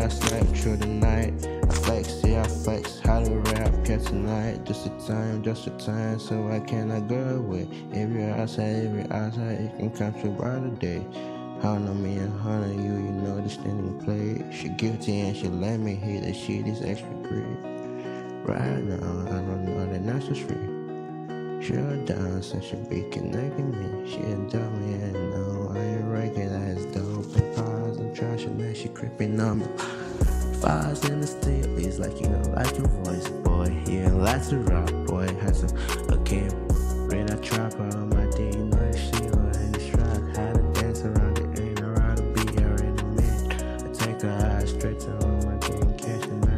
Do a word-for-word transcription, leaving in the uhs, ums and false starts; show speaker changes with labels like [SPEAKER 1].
[SPEAKER 1] slept through the night. I flex, yeah I flex, how to rap here tonight. Just a time, just a time, so I cannot go away. If you're outside, if you're outside, you can come through by the day. Hundred me and hundred you, you know the standing play. She guilty and she let me hear that shit is extra great. Right now, I don't know that that's just free. She a dance and she be connecting me. She a dummy and no, I ain't recognize dope and pies and trash and then she creeping on me. Fires in the steel, it's like you don't like your voice, boy. You ain't like to rock, boy. Has a, a camp, read a trapper on my D, you know she in the track. How to dance around the ain't I ride a beat, I already met. I take her eyes straight to her, my game catching